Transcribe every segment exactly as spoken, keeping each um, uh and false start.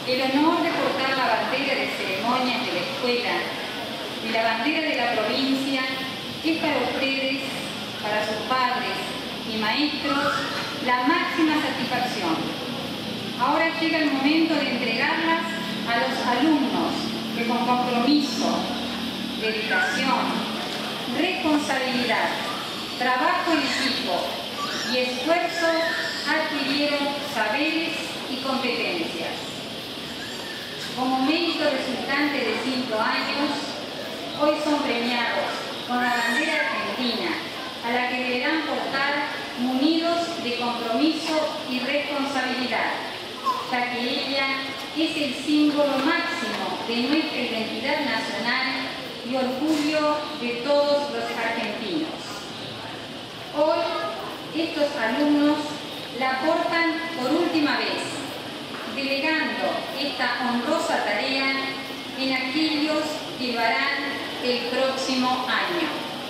el honor de portar la bandera de ceremonias de la escuela, y la bandera de la provincia, es para ustedes, para sus padres y maestros, la máxima satisfacción. Ahora llega el momento de entregarlas a los alumnos que con compromiso, dedicación, responsabilidad, trabajo en equipo y esfuerzo adquirieron saberes y competencias. Como mérito resultante de cinco años, hoy son premiados con la bandera argentina, a la que deberán portar munidos de compromiso y responsabilidad, ya que ella es el símbolo máximo de nuestra identidad nacional y orgullo de todos los argentinos. Hoy, estos alumnos la portan por última vez, delegando esta honrosa tarea en aquellos que lo harán el próximo año.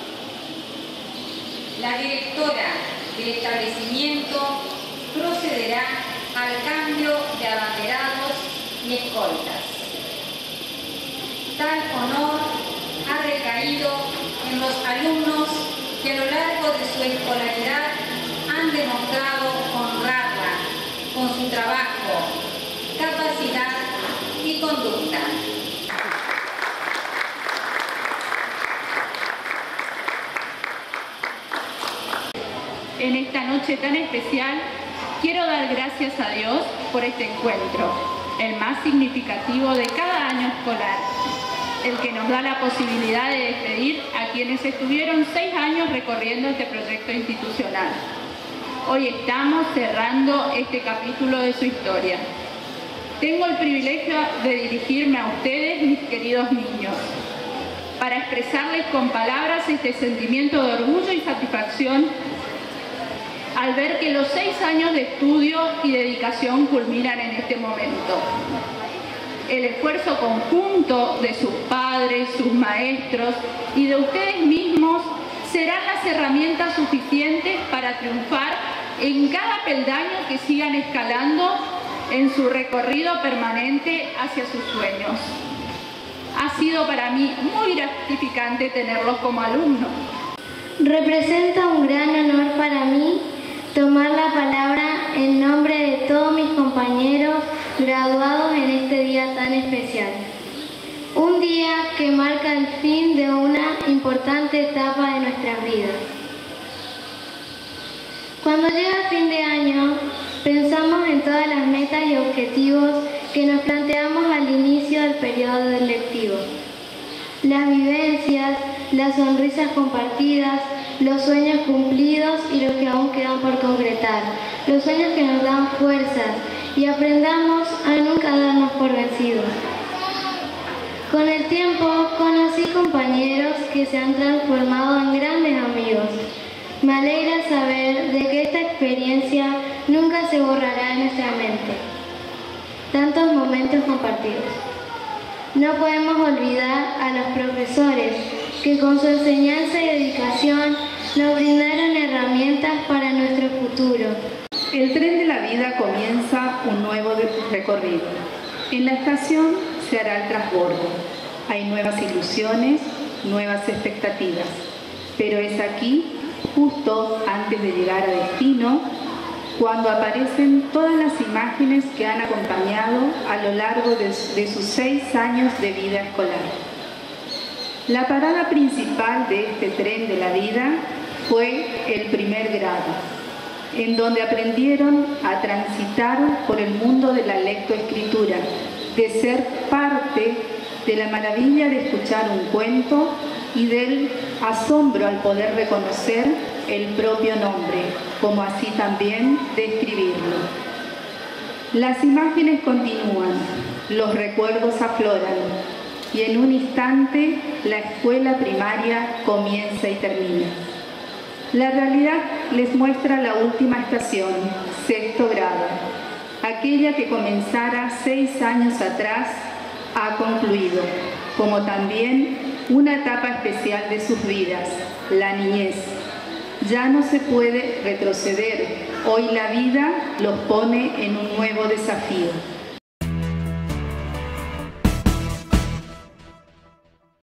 La directora del establecimiento procederá al cambio de abanderados y escoltas. Tal honor ha recaído en los alumnos que a lo largo de su escolaridad han demostrado honrarla con su trabajo, capacidad y conducta. En esta noche tan especial, quiero dar gracias a Dios por este encuentro, el más significativo de cada año escolar, el que nos da la posibilidad de despedir a quienes estuvieron seis años recorriendo este proyecto institucional. Hoy estamos cerrando este capítulo de su historia. Tengo el privilegio de dirigirme a ustedes, mis queridos niños, para expresarles con palabras este sentimiento de orgullo y satisfacción al ver que los seis años de estudio y dedicación culminan en este momento. El esfuerzo conjunto de sus padres, sus maestros y de ustedes mismos serán las herramientas suficientes para triunfar en cada peldaño que sigan escalando en su recorrido permanente hacia sus sueños. Ha sido para mí muy gratificante tenerlos como alumnos. Representa un gran honor para mí tomar la palabra en nombre de todos mis compañeros graduados en este día tan especial. Un día que marca el fin de una importante etapa de nuestras vidas. Cuando llega fin de año, pensamos en todas las metas y objetivos que nos planteamos al inicio del periodo lectivo. Las vivencias, las sonrisas compartidas, los sueños cumplidos y los que aún quedan por concretar, los sueños que nos dan fuerzas y aprendamos a nunca darnos por vencidos. Con el tiempo conocí compañeros que se han transformado en grandes amigos. Me alegra saber de que esta experiencia nunca se borrará de nuestra mente. Tantos momentos compartidos. No podemos olvidar a los profesores que con su enseñanza y dedicación nos brindaron herramientas para nuestro futuro. El tren de la vida comienza un nuevo recorrido. En la estación se hará el transbordo. Hay nuevas ilusiones, nuevas expectativas. Pero es aquí, justo antes de llegar a destino, cuando aparecen todas las imágenes que han acompañado a lo largo de, de sus seis años de vida escolar. La parada principal de este tren de la vida fue el primer grado, en donde aprendieron a transitar por el mundo de la lectoescritura, de ser parte de la maravilla de escuchar un cuento y del asombro al poder reconocer el propio nombre, como así también de escribirlo. Las imágenes continúan, los recuerdos afloran, y en un instante la escuela primaria comienza y termina. La realidad les muestra la última estación, sexto grado. Aquella que comenzara seis años atrás ha concluido, como también una etapa especial de sus vidas, la niñez. Ya no se puede retroceder, hoy la vida los pone en un nuevo desafío.